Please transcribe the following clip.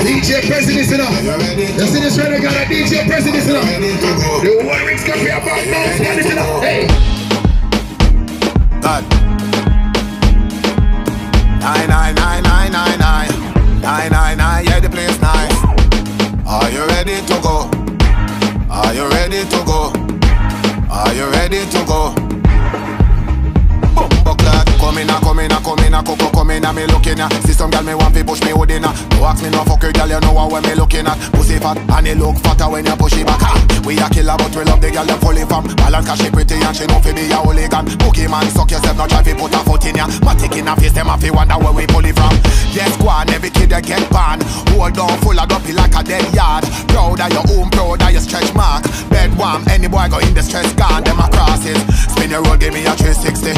DJ President, you know. You see this ReniGAD, DJ President, you know. The lyrics can be about now, you know. Hey. God. 99999 999, yeah, the place nice. Are you ready to go? Are you ready to go? Are you ready to go? Buckler, come in, coco, come in, me looking at. See some girl me want to push me hood in. Don't ask me no fuck your girl, you know what me looking at. Pussy fat, and it look fatter when you push it back. We a killer, but we love the girl, them fully from. Balance cause she pretty and she know fi be a hooligan. Bookie man, suck yourself, not try to put a foot in ya. Matic in a face, them a fi wonder where we pull it from. Yes, go on, every kid that get banned. Hold on, full of dumpy like a dead yard. Proud of your own, proud of your stretch mark. Bed warm, any boy go in the stress gone. Them a crosses. Spin your road, give me a 360.